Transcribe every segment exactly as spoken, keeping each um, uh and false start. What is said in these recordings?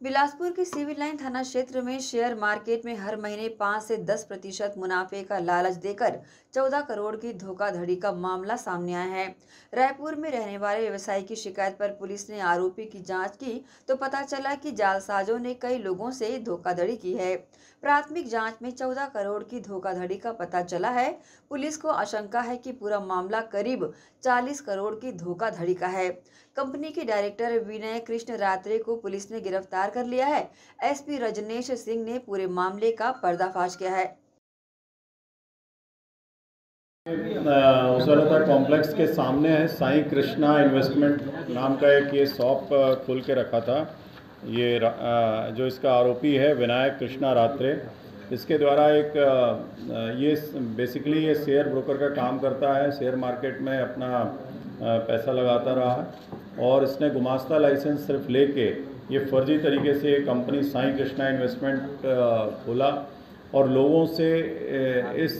बिलासपुर के civil line थाना क्षेत्र में शेयर मार्केट में हर महीने पाँच से दस प्रतिशत मुनाफे का लालच देकर चौदह करोड़ की धोखाधड़ी का मामला सामने आया है। रायपुर में रहने वाले व्यवसायी की शिकायत पर पुलिस ने आरोपी की जांच की तो पता चला कि जालसाजों ने कई लोगों से धोखाधड़ी की है। प्राथमिक जांच में चौदह करोड़ की धोखाधड़ी का पता चला है। पुलिस को आशंका है कि पूरा मामला करीब चालीस करोड़ की धोखाधड़ी का है। कंपनी के डायरेक्टर विनय कृष्ण रात्रे को पुलिस ने गिरफ्तार कर लिया है। एसपी रजनेश सिंह ने पूरे मामले का पर्दाफाश किया है। उसालता कॉम्प्लेक्स के सामने है साईं कृष्णा इन्वेस्टमेंट नाम का एक ये शॉप खोल के रखा था। ये जो इसका आरोपी है विनायक कृष्णा रात्रे, इसके द्वारा एक ये बेसिकली ये शेयर ब्रोकर का काम करता है। शेयर मार्केट में अपना पैसा लगाता रहा है और इसने गुमास्ता लाइसेंस सिर्फ लेके ये फर्जी तरीके से कंपनी साईं कृष्णा इन्वेस्टमेंट खोला और लोगों से इस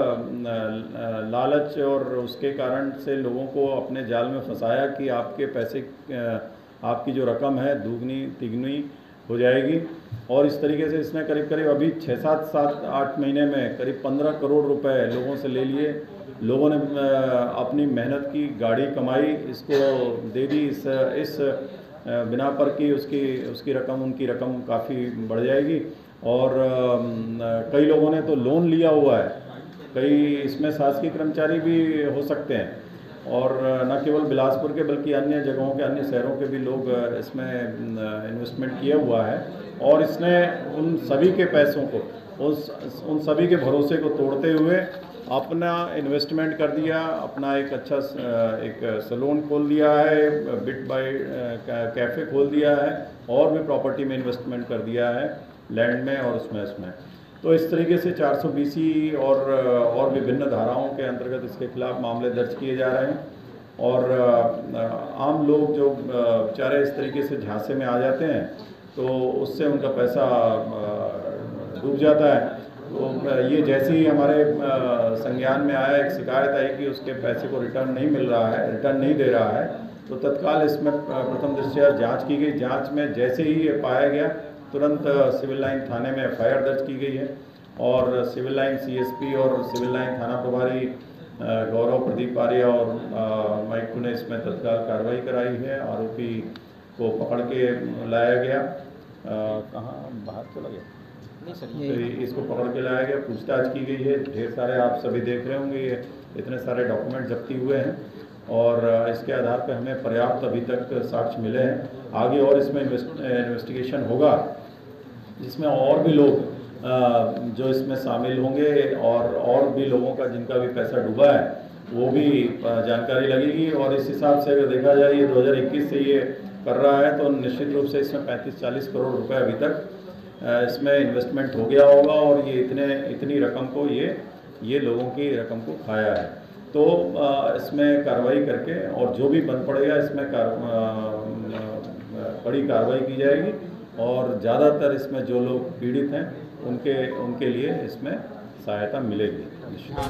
लालच और उसके कारण से लोगों को अपने जाल में फंसाया कि आपके पैसे, आपकी जो रकम है दुगनी तिगनी हो जाएगी। और इस तरीके से इसने करीब करीब अभी छः सात सात आठ महीने में करीब पंद्रह करोड़ रुपए लोगों से ले लिए। लोगों ने अपनी मेहनत की गाड़ी कमाई इसको दे दी इस इस बिना पर कि उसकी उसकी रकम उनकी रकम काफ़ी बढ़ जाएगी। और कई लोगों ने तो लोन लिया हुआ है, कई इसमें शासकीय कर्मचारी भी हो सकते हैं और न केवल बिलासपुर के बल्कि अन्य जगहों के अन्य शहरों के भी लोग इसमें इन्वेस्टमेंट किया हुआ है। और इसने उन सभी के पैसों को उस उन सभी के भरोसे को तोड़ते हुए अपना इन्वेस्टमेंट कर दिया, अपना एक अच्छा एक सैलून खोल दिया है, बिट बाय कैफ़े खोल दिया है और भी प्रॉपर्टी में इन्वेस्टमेंट कर दिया है, लैंड में और उसमें इसमें तो इस तरीके से चार सौ बीस और और विभिन्न धाराओं के अंतर्गत इसके खिलाफ मामले दर्ज किए जा रहे हैं। और आम लोग जो बेचारे इस तरीके से झांसे में आ जाते हैं तो उससे उनका पैसा डूब जाता है। तो ये जैसे ही हमारे संज्ञान में आया, एक शिकायत आई कि उसके पैसे को रिटर्न नहीं मिल रहा है, रिटर्न नहीं दे रहा है, तो तत्काल इसमें प्रथम दृष्टया जांच की गई। जांच में जैसे ही ये पाया गया तुरंत सिविल लाइन थाने में एफ आई आर दर्ज की गई है और civil line C S P और सिविल लाइन थाना प्रभारी गौरव प्रदीप आर्या और माइकू ने इसमें तत्काल कार्रवाई कराई है। आरोपी को पकड़ के लाया गया, कहाँ बाहर चला गया नहीं सर, तो इसको पकड़ के लाया गया, पूछताछ की गई है। ढेर सारे आप सभी देख रहे होंगे, ये इतने सारे डॉक्यूमेंट जब्ती हुए हैं और इसके आधार पर हमें पर्याप्त अभी तक साक्ष्य मिले हैं। आगे और इसमें इन्वेस्टिगेशन होगा जिसमें और भी लोग जो इसमें शामिल होंगे और और भी लोगों का जिनका भी पैसा डूबा है वो भी जानकारी लगेगी। और इस हिसाब से अगर देखा जाए ये दो हज़ार इक्कीस से ये कर रहा है तो निश्चित रूप से इसमें पैंतीस चालीस करोड़ रुपए अभी तक इसमें इन्वेस्टमेंट हो गया होगा और ये इतने इतनी रकम को ये ये लोगों की रकम को खाया है। तो इसमें कार्रवाई करके और जो भी बन पड़ेगा इसमें बड़ी कार्रवाई की जाएगी और ज़्यादातर इसमें जो लोग पीड़ित हैं उनके उनके लिए इसमें सहायता मिलेगी।